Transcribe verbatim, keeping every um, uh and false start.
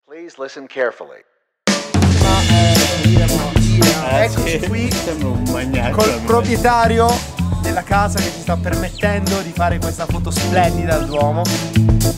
Please listen carefully. Ma eh, diremo, diremo. Eh, Eccoci sì, qui sembra un maniaco. col proprietario della casa che ci sta permettendo di fare questa foto splendida al Duomo.